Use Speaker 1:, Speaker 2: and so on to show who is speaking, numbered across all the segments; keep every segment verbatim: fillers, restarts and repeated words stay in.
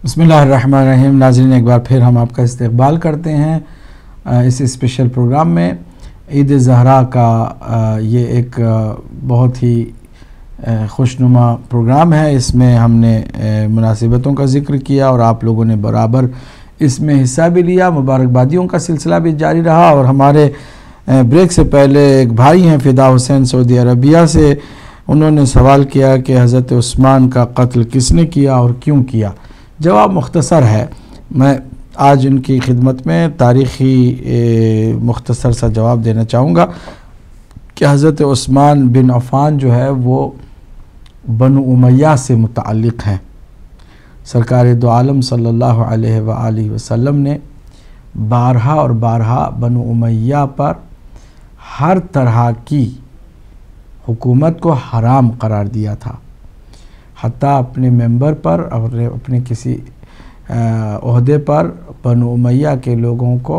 Speaker 1: بسم اللہ الرحمن الرحیم. ناظرین، ایک بار پھر ہم آپ کا استقبال کرتے ہیں اس اسپیشل پروگرام میں. عید زہرا کا یہ ایک بہت ہی خوشنما پروگرام ہے. اس میں ہم نے مناسبتوں کا ذکر کیا اور آپ لوگوں نے برابر اس میں حصہ بھی لیا. مبارکبادیوں کا سلسلہ بھی جاری رہا. اور ہمارے بریک سے پہلے ایک بھائی ہیں فدا حسین سعودی عربیہ سے، انہوں نے سوال کیا کہ حضرت عثمان کا قتل کس نے کیا اور کیوں کیا. جواب مختصر ہے. میں آج ان کی خدمت میں تاریخی مختصر سا جواب دینا چاہوں گا کہ حضرت عثمان بن عفان جو ہے وہ بنو امیہ سے متعلق ہیں. سرکار دو عالم صلی اللہ علیہ وآلہ وسلم نے بارہا اور بارہا بنو امیہ پر ہر طرح کی حکومت کو حرام قرار دیا تھا. حتیٰ اپنے ممبر پر اور اپنے کسی عہدے پر بنو امیہ کے لوگوں کو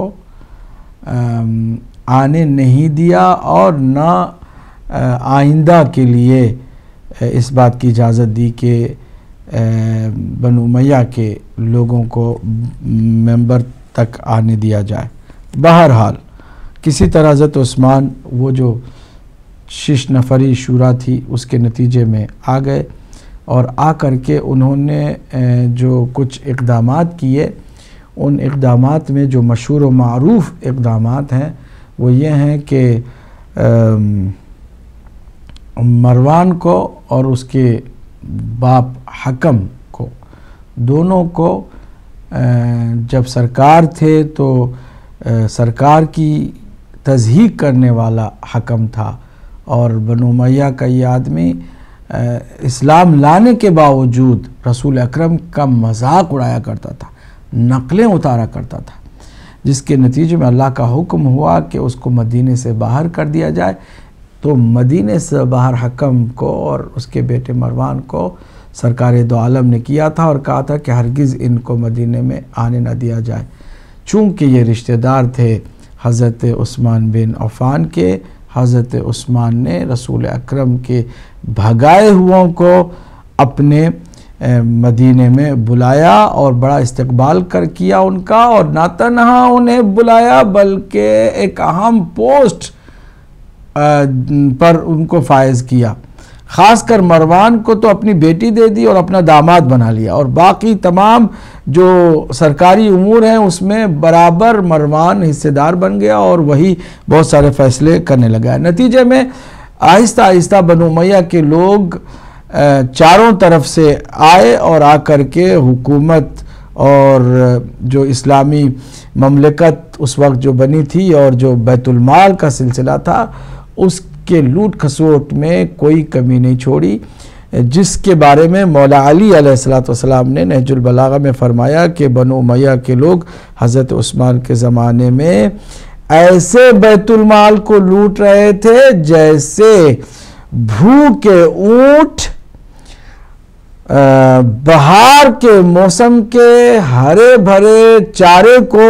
Speaker 1: آنے نہیں دیا اور نہ آئندہ کے لیے اس بات کی اجازت دی کہ بنو امیہ کے لوگوں کو ممبر تک آنے دیا جائے. بہرحال کسی طرح حضرت عثمان وہ جو شش نفری شورا تھی اس کے نتیجے میں آ گئے اور آ کر کے انہوں نے جو کچھ اقدامات کیے، ان اقدامات میں جو مشہور و معروف اقدامات ہیں وہ یہ ہیں کہ مروان کو اور اس کے باپ حکم کو، دونوں کو جب سرکار تھے تو سرکار کی تضحیق کرنے والا حکم تھا اور بنو امیہ کا یہ آدمی اسلام لانے کے باوجود رسول اکرم کا مذاق اڑایا کرتا تھا، نقلیں اتارا کرتا تھا، جس کے نتیجے میں اللہ کا حکم ہوا کہ اس کو مدینے سے باہر کر دیا جائے. تو مدینے سے باہر حکم کو اور اس کے بیٹے مروان کو سرکار دو عالم نے کیا تھا اور کہا تھا کہ ہرگز ان کو مدینے میں آنے نہ دیا جائے. چونکہ یہ رشتہ دار تھے حضرت عثمان بن عفان کے، حضرت عثمان نے رسول اکرم کے بھگائے ہوں کو اپنے مدینے میں بلایا اور بڑا استقبال کر کیا ان کا، اور نہ تنہا انہیں بلایا بلکہ ایک اہم پوسٹ پر ان کو فائز کیا. خاص کر مروان کو تو اپنی بیٹی دے دی اور اپنا داماد بنا لیا، اور باقی تمام جو سرکاری امور ہیں اس میں برابر مروان حصے دار بن گیا اور وہی بہت سارے فیصلے کرنے لگا. نتیجے میں آہستہ آہستہ بنو امیہ کے لوگ چاروں طرف سے آئے اور آ کر کے حکومت اور جو اسلامی مملکت اس وقت جو بنی تھی اور جو بیت المال کا سلسلہ تھا اس کے لوٹ کھسوٹ میں کوئی کمی نہیں چھوڑی، جس کے بارے میں مولا علی علیہ السلام نے نہج البلاغہ میں فرمایا کہ بنو امیہ کے لوگ حضرت عثمان کے زمانے میں ایسے بیت المال کو لوٹ رہے تھے جیسے بھوکے اونٹ بہار کے موسم کے ہرے بھرے چارے کو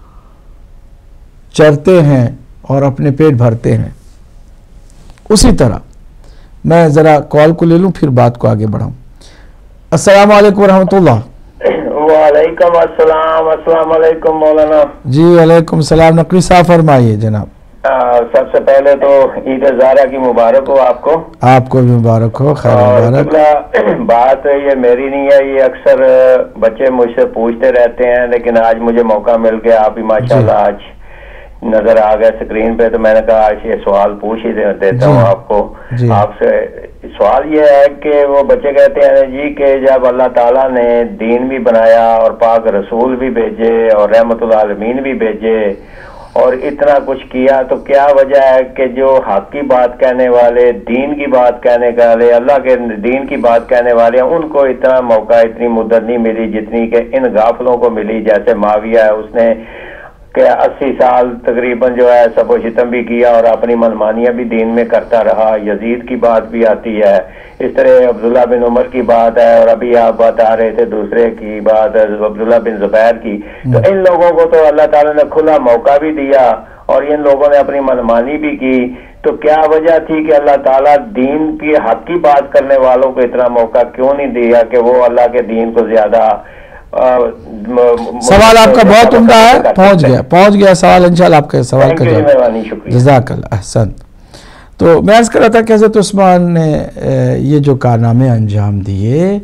Speaker 1: چرتے ہیں اور اپنے پیٹ بھرتے ہیں. اسی طرح میں ذرا کال کو لے لوں پھر بات کو آگے بڑھاؤں. السلام علیکم ورحمۃ اللہ.
Speaker 2: وعلیکم السلام. السلام علیکم مولانا.
Speaker 1: جی وعلیکم السلام. نقوی صاحب فرمائیے جناب.
Speaker 2: سب سے پہلے تو عید زہرا کی مبارک ہو آپ کو.
Speaker 1: آپ کو بھی مبارک ہو. خیر مبارک.
Speaker 2: بات یہ میری نہیں ہے، یہ اکثر بچے مجھ سے پوچھتے رہتے ہیں، لیکن آج مجھے موقع مل گیا. آپ بھی ماشاءاللہ آج نظر آ گئے اسکرین پہ، تو میں نے کہا آج یہ سوال پوچھ ہی دیتا ہوں آپ کو. آپ سے سوال یہ ہے کہ وہ بچے کہتے ہیں جی کہ جب اللہ تعالیٰ نے دین بھی بنایا اور پاک رسول بھی بھیجے اور رحمت العالمین بھی بھیجے اور اتنا کچھ کیا، تو کیا وجہ ہے کہ جو حق کی بات کہنے والے، دین کی بات کہنے والے، اللہ کے دین کی بات کہنے والے ہیں، ان کو اتنا موقع، اتنی مدت نہیں ملی جتنی کہ ان غافلوں کو ملی. جیسے معاویہ ہے، اس نے کہ اسی سال تقریباً جو ہے سب و شتم بھی کیا اور اپنی منمانیاں بھی دین میں کرتا رہا. یزید کی بات بھی آتی ہے، اس طرح عبداللہ بن عمر کی بات ہے، اور ابھی آپ بتا رہے تھے دوسرے کی بات ہے عبداللہ بن زبیر کی. تو ان لوگوں کو تو اللہ تعالیٰ نے کھلا موقع بھی دیا اور ان لوگوں نے اپنی منمانی بھی کی. تو کیا وجہ تھی کہ اللہ تعالیٰ دین کی حق کی بات کرنے والوں کو اتنا موقع کیوں نہیں دیا کہ وہ اللہ کے دین کو زیادہ
Speaker 1: سوال آپ کا بہت عمدہ ہے, پہنچ گیا پہنچ گیا سوال انشاءاللہ آپ کا سوال کا جواب. جزاک اللہ, احسن. تو میں عرض کر رہا تھا کہ حضرت عثمان نے یہ جو کارنامے انجام دیے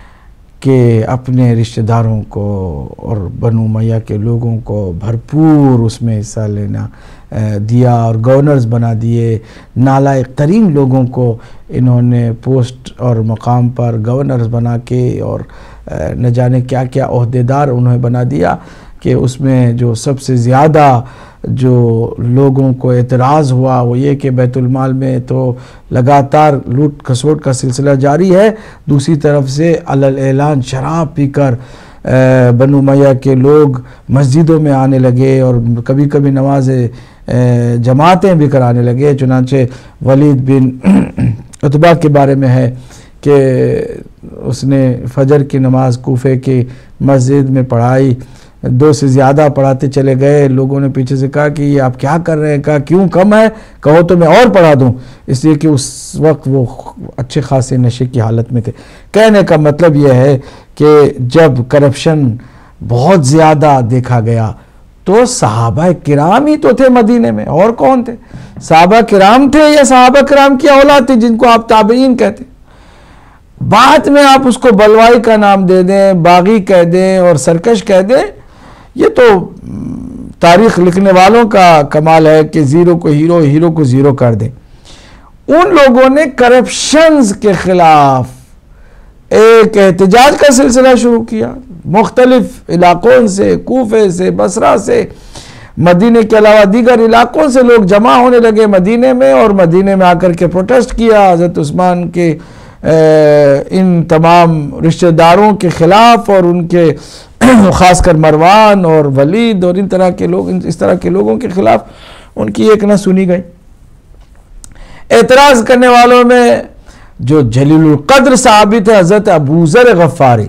Speaker 1: کہ اپنے رشتہ داروں کو اور بنو امیہ کے لوگوں کو بھرپور اس میں حصہ لینا دیا اور گورنرز بنا دیے, نالائق ترین لوگوں کو انہوں نے پوسٹ اور مقام پر گورنرز بنا کے اور نہ جانے کیا کیا عہدیدار انہیں بنا دیا کہ اس میں جو سب سے زیادہ جو لوگوں کو اعتراض ہوا وہ یہ کہ بیت المال میں تو لگاتار لوٹ کھسوٹ کا سلسلہ جاری ہے, دوسری طرف سے علل اعلان شراب پی کر بنو امیہ کے لوگ مسجدوں میں آنے لگے اور کبھی کبھی نماز جماعتیں بھی کرانے لگے. چنانچہ ولید بن عتبہ کے بارے میں ہے کہ اس نے فجر کی نماز کوفے کی مسجد میں پڑھائی, دو سے زیادہ پڑھاتے چلے گئے, لوگوں نے پیچھے سے کہا کہ یہ آپ کیا کر رہے ہیں, کہا کیوں کم ہے, کہو تو میں اور پڑھا دوں, اس لیے کہ اس وقت وہ اچھے خاصے نشے کی حالت میں تھے. کہنے کا مطلب یہ ہے کہ جب کرپشن بہت زیادہ دیکھا گیا تو صحابہ کرام ہی تو تھے مدینے میں, اور کون تھے؟ صحابہ کرام تھے یا صحابہ کرام کی اولاد تھی جن کو آپ تابعین کہتے. بعد میں آپ اس کو بلوائی کا نام دے دیں, باغی کہہ دیں اور سرکش کہہ دیں, یہ تو تاریخ لکھنے والوں کا کمال ہے کہ زیرو کو ہیرو, ہیرو کو زیرو کر دیں. ان لوگوں نے کرپشنز کے خلاف ایک احتجاج کا سلسلہ شروع کیا, مختلف علاقوں سے, کوفے سے, بصرہ سے, مدینے کے علاوہ دیگر علاقوں سے لوگ جمع ہونے لگے مدینے میں, اور مدینے میں آ کر کے پروٹیسٹ کیا حضرت عثمان کے ان تمام رشتہ داروں کے خلاف, اور ان کے خاص کر مروان اور ولید اور ان طرح کے لوگ, اس طرح کے لوگوں کے خلاف ان کی ایک نہ سنی گئی. اعتراض کرنے والوں میں جو جلیل القدر صحابی تھے حضرت ابو ذر غفاری,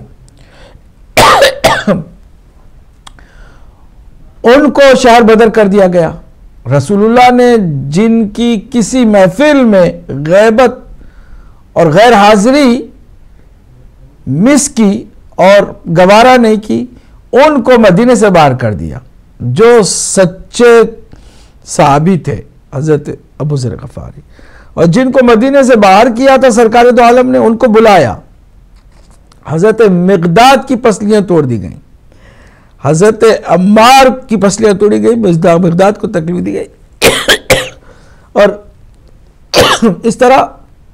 Speaker 1: ان کو شہر بدر کر دیا گیا. رسول اللہ نے جن کی کسی محفل میں غیبت اور غیر حاضری مس کی اور گوارا نہیں کی, ان کو مدینے سے باہر کر دیا. جو سچے صحابی تھے حضرت ابو ذر غفاری, اور جن کو مدینے سے باہر کیا تھا سرکار دو عالم نے, ان کو بلایا. حضرت مقداد کی پسلیاں توڑ دی گئیں, حضرت عمار کی پسلیاں توڑی گئی, مقداد کو تکلیف دی گئی, اور اس طرح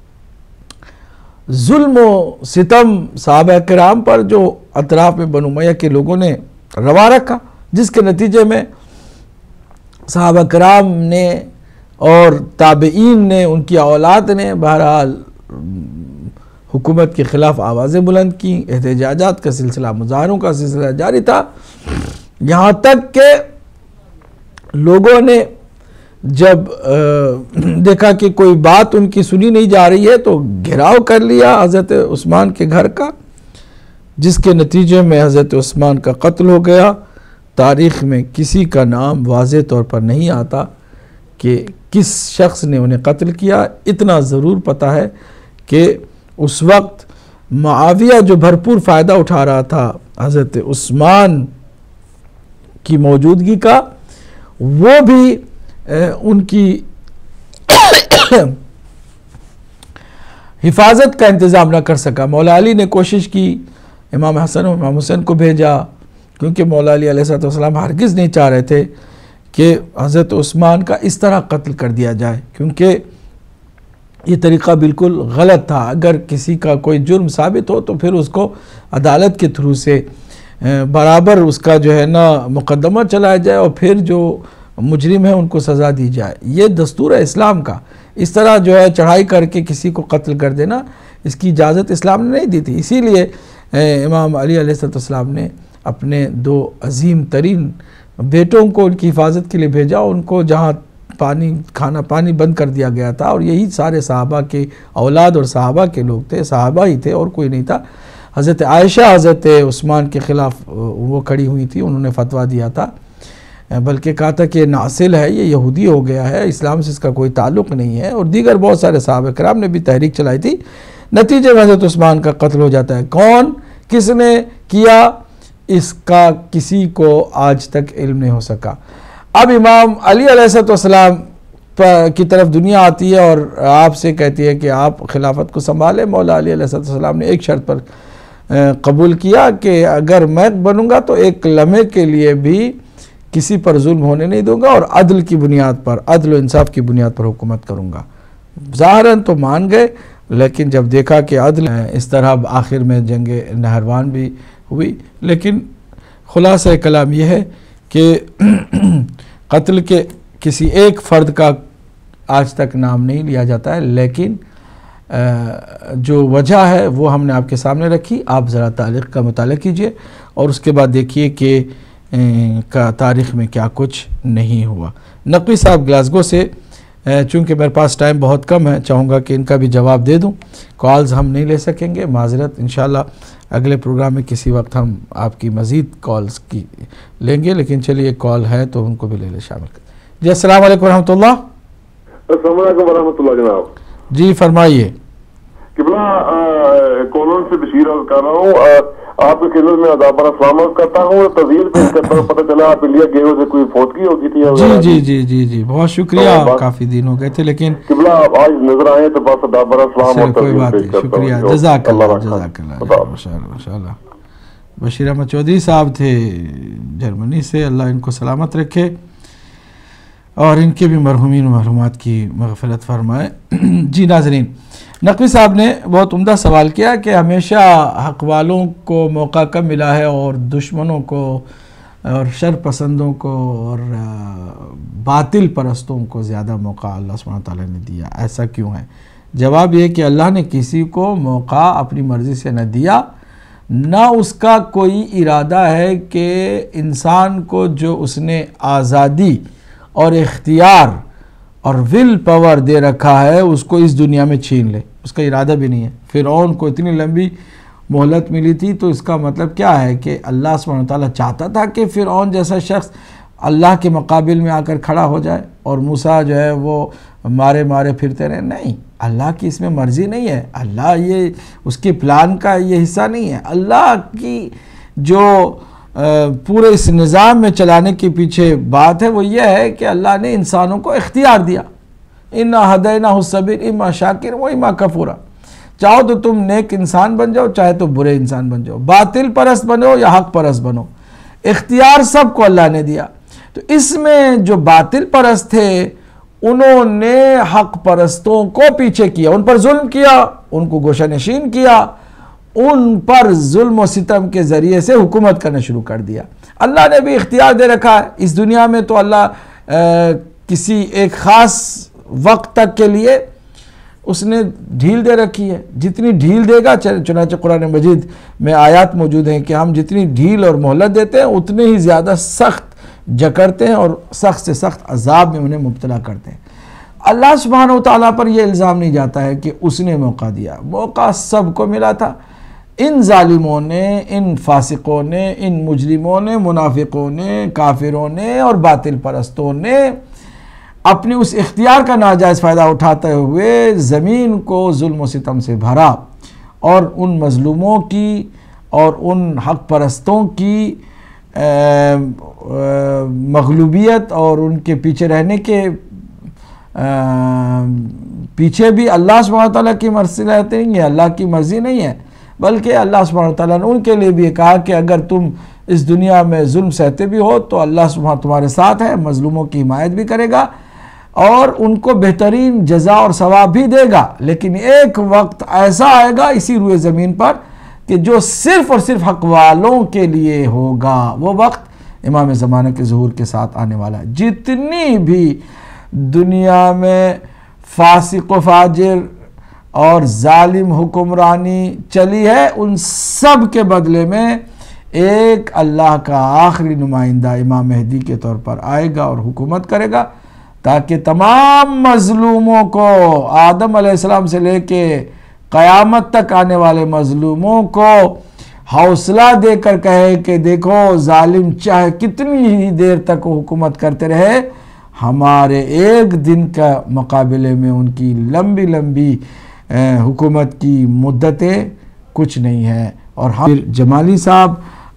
Speaker 1: ظلم و ستم صحابہ کرام پر جو اطراف میں بنو امیہ کے لوگوں نے روا رکھا, جس کے نتیجے میں صحابہ کرام نے اور تابعین نے, ان کی اولاد نے بہرحال حکومت کے خلاف آوازیں بلند کی. احتجاجات کا سلسلہ, مظاہروں کا سلسلہ جاری تھا, یہاں تک کہ لوگوں نے جب دیکھا کہ کوئی بات ان کی سنی نہیں جا رہی ہے تو گھیراؤ کر لیا حضرت عثمان کے گھر کا, جس کے نتیجے میں حضرت عثمان کا قتل ہو گیا. تاریخ میں کسی کا نام واضح طور پر نہیں آتا کہ کس شخص نے انہیں قتل کیا. اتنا ضرور پتہ ہے کہ اس وقت معاویہ جو بھرپور فائدہ اٹھا رہا تھا حضرت عثمان کی موجودگی کا, وہ بھی ان کی حفاظت کا انتظام نہ کر سکا. مولا علی نے کوشش کی, امام حسن و امام حسین کو بھیجا, کیونکہ مولا علی علیہ السلام ہرگز نہیں چاہ رہے تھے کہ حضرت عثمان کا اس طرح قتل کر دیا جائے, کیونکہ یہ طریقہ بالکل غلط تھا. اگر کسی کا کوئی جرم ثابت ہو تو پھر اس کو عدالت کے تھرو سے برابر اس کا جو ہے نا مقدمہ چلایا جائے, اور پھر جو مجرم ہے ان کو سزا دی جائے. یہ دستور ہے اسلام کا. اس طرح جو ہے چڑھائی کر کے کسی کو قتل کر دینا, اس کی اجازت اسلام نے نہیں دی تھی. اسی لیے امام علی علیہ السلام نے اپنے دو عظیم ترین بیٹوں کو ان کی حفاظت کے لیے بھیجا, ان کو جہاں پانی کھانا پانی بند کر دیا گیا تھا, اور یہی سارے صحابہ کے اولاد اور صحابہ کے لوگ تھے, صحابہ ہی تھے اور کوئی نہیں تھا. حضرت عائشہ حضرت عثمان کے خلاف وہ کھڑی ہوئی تھی, انہوں نے فتویٰ دیا تھا, بلکہ کہا تھا کہ ناصل ہے, یہ یہودی ہو گیا ہے, اسلام سے اس کا کوئی تعلق نہیں ہے, اور دیگر بہت سارے صحابہ کرام نے بھی تحریک چلائی تھی. نتیجے میں حضرت عثمان کا قتل ہو جاتا ہے. کون, کس نے کیا, اس کا کسی کو آج تک علم نہیں ہو سکا۔ اب امام علی علیہ السلام کی طرف دنیا آتی ہے اور آپ سے کہتی ہے کہ آپ خلافت کو سنبھالیں۔ مولا علی علیہ السلام نے ایک شرط پر قبول کیا کہ اگر میں بنوں گا تو ایک لمحے کے لیے بھی کسی پر ظلم ہونے نہیں دوں گا اور عدل کی بنیاد پر، عدل و انصاف کی بنیاد پر حکومت کروں گا۔ ظاہراً تو مان گئے، لیکن جب دیکھا کہ عدل اس طرح آخر میں جنگ نہروان بھی ہوئی۔ لیکن خلاصہ کلام یہ ہے کہ قتل کے کسی ایک فرد کا آج تک نام نہیں لیا جاتا ہے، لیکن جو وجہ ہے وہ ہم نے آپ کے سامنے رکھی۔ آپ ذرا تاریخ کا مطالعہ کیجئے اور اس کے بعد دیکھیے کہ کا تاریخ میں کیا کچھ نہیں ہوا۔ نقوی صاحب گلاسگو سے، چونکہ میرے پاس ٹائم بہت کم ہے، چاہوں گا کہ ان کا بھی جواب دے دوں۔ کالز ہم نہیں لے سکیں گے، معذرت، انشاءاللہ اگلے پروگرام میں کسی وقت ہم آپ کی مزید کالز کی لیں گے، لیکن چلیے کال ہے تو ان کو بھی لے لے شامل کریں۔ جی السلام علیکم ورحمۃ اللہ۔
Speaker 3: السلام علیکم ورحمۃ اللہ جناب۔
Speaker 1: جی فرمائیے۔
Speaker 3: قبلہ کولون سے بشیر عرض کر رہا ہوں، آپ کی خدمت میں اداب السلام کرتا ہوں، تعزیت پیش کرتا ہوں۔ پتہ چلا آپ انڈیا گئے ہوئے سے کوئی فوتگی ہو گئی تھی۔
Speaker 1: جی جی جی جی جی بہت شکریہ، کافی دن ہو گئے تھے لیکن
Speaker 3: قبلہ آج نظر آئے تو بس اداب السلام اور
Speaker 1: کوئی بات
Speaker 3: تعزیت پیش
Speaker 1: نہیں،
Speaker 3: کرتا ہوں۔
Speaker 1: شکریہ، جزاک اللہ جزاک اللہ، ماشاء اللہ۔ بشیر احمد چودھری صاحب تھے جرمنی سے، اللہ ان کو سلامت رکھے اور ان کے بھی مرحومین و مرحومات کی مغفرت فرمائے۔ جی ناظرین، نقوی صاحب نے بہت عمدہ سوال کیا کہ ہمیشہ حق والوں کو موقع کم ملا ہے اور دشمنوں کو اور شر پسندوں کو اور باطل پرستوں کو زیادہ موقع اللہ سبحانہ تعالیٰ نے دیا، ایسا کیوں ہے؟ جواب یہ کہ اللہ نے کسی کو موقع اپنی مرضی سے نہ دیا، نہ اس کا کوئی ارادہ ہے کہ انسان کو جو اس نے آزادی اور اختیار اور ول پاور دے رکھا ہے اس کو اس دنیا میں چھین لے، اس کا ارادہ بھی نہیں ہے۔ فرعون کو اتنی لمبی مہلت ملی تھی تو اس کا مطلب کیا ہے کہ اللہ سبحانہ وتعالیٰ چاہتا تھا کہ فرعون جیسا شخص اللہ کے مقابل میں آ کر کھڑا ہو جائے اور موسیٰ جو ہے وہ مارے مارے پھرتے رہے؟ نہیں، اللہ کی اس میں مرضی نہیں ہے، اللہ یہ اس کے پلان کا یہ حصہ نہیں ہے۔ اللہ کی جو پورے اس نظام میں چلانے کے پیچھے بات ہے وہ یہ ہے کہ اللہ نے انسانوں کو اختیار دیا، اِنَّا هَدَيْنَاهُ السَّبِيلَ اِمَّا شَاكِرًا وَإِمَّا كَفُورًا۔ چاہو تو تم نیک انسان بن جاؤ، چاہے تو برے انسان بن جاؤ، باطل پرست بنو یا حق پرست بنو، اختیار سب کو اللہ نے دیا۔ تو اس میں جو باطل پرست تھے انہوں نے حق پرستوں کو پیچھے کیا، ان پر ظلم کیا، ان کو گوشہ نشین کیا، ان پر ظلم و ستم کے ذریعے سے حکومت کرنا شروع کر دیا۔ اللہ نے بھی اختیار دے رکھا ہے اس دنیا میں، تو اللہ کسی ایک خاص وقت تک کے لیے اس نے ڈھیل دے رکھی ہے، جتنی ڈھیل دے گا، چنانچہ قرآن مجید میں آیات موجود ہیں کہ ہم جتنی ڈھیل اور مہلت دیتے ہیں اتنے ہی زیادہ سخت جکڑتے ہیں اور سخت سے سخت عذاب میں انہیں مبتلا کرتے ہیں۔ اللہ سبحانہ و تعالیٰ پر یہ الزام نہیں جاتا ہے کہ اس نے موقع دیا، موقع سب کو ملا تھا۔ ان ظالموں نے، ان فاسقوں نے، ان مجرموں نے، منافقوں نے، کافروں نے اور باطل پرستوں نے اپنے اس اختیار کا ناجائز فائدہ اٹھاتے ہوئے زمین کو ظلم و ستم سے بھرا اور ان مظلوموں کی اور ان حق پرستوں کی مغلوبیت اور ان کے پیچھے رہنے کے پیچھے بھی اللہ سبحانہ تعالیٰ کی مرضی رہتے ہیں، یہ اللہ کی مرضی نہیں ہے، بلکہ اللہ سبحانہ تعالیٰ نے ان کے لیے بھی کہا کہ اگر تم اس دنیا میں ظلم سہتے بھی ہو تو اللہ سبحانہ تمہارے ساتھ ہے، مظلوموں کی حمایت بھی کرے گا اور ان کو بہترین جزا اور ثواب بھی دے گا۔ لیکن ایک وقت ایسا آئے گا اسی روئے زمین پر کہ جو صرف اور صرف حق والوں کے لیے ہوگا، وہ وقت امام زمانہ کے ظہور کے ساتھ آنے والا ہے۔ جتنی بھی دنیا میں فاسق و فاجر اور ظالم حکمرانی چلی ہے، ان سب کے بدلے میں ایک اللہ کا آخری نمائندہ امام مہدی کے طور پر آئے گا اور حکومت کرے گا، تاکہ تمام مظلوموں کو، آدم علیہ السلام سے لے کے قیامت تک آنے والے مظلوموں کو حوصلہ دے کر کہے کہ دیکھو ظالم چاہے کتنی ہی دیر تک وہ حکومت کرتے رہے، ہمارے ایک دن کا مقابلے میں ان کی لمبی لمبی حکومت کی مدتیں کچھ نہیں ہیں۔ اور ہم جمالی صاحب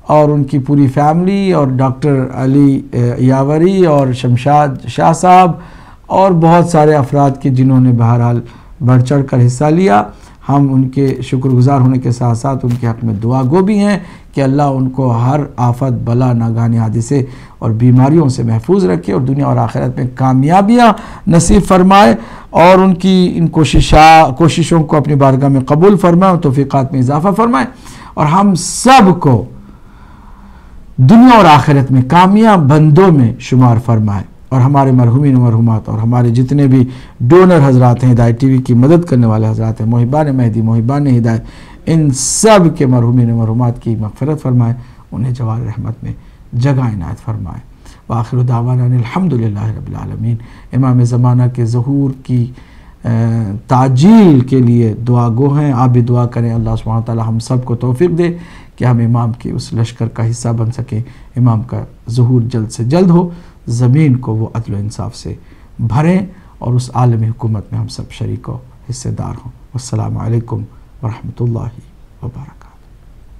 Speaker 1: اور ان کی پوری فیملی اور ڈاکٹر علی یاوری اور شمشاد شاہ صاحب اور بہت سارے افراد کے جنہوں نے بہرحال بڑھ چڑھ کر حصہ لیا. ہم ان کے شکر گزار ہونے کے ساتھ ساتھ ان کے حق میں دعا گو بھی ہیں کہ اللہ ان کو ہر آفت بلا ناگہانی حادثے اور بیماریوں سے محفوظ رکھے اور دنیا اور آخرت میں کامیابیاں نصیب فرمائے اور ان کی ان کوششاں کوششوں کو اپنی بارگاہ میں قبول فرمائے اور توفیقات میں اضافہ فرمائے اور ہم سب کو دنیا اور آخرت میں کامیاب بندوں میں شمار فرمائے اور ہمارے مرحومین و مرحومات اور ہمارے جتنے بھی ڈونر حضرات ہیں، ہدایت ٹی وی کی مدد کرنے والے حضرات ہیں، محبان مہدی، محبان ہدایت، ان سب کے مرحومین و مرحومات کی مغفرت فرمائے، انہیں جوار رحمت میں جگہ عنایت فرمائے. وآخر دعوانا الحمدللہ رب العالمین. امام زمانہ کے ظہور کی تعجیل کے لیے دعا گو ہیں. آپ بھی دعا کریں اللہ سبحانہ تعالی ہم سب کو توفیق دے کہ ہم امام کے اس لشکر کا حصہ بن سکیں، امام کا ظہور جلد سے جلد ہو، زمین کو وہ عدل و انصاف سے بھریں اور اس عالمی حکومت میں ہم سب شریک و حصے دار ہوں. والسلام علیکم ورحمۃ اللہ وبرکاتہ.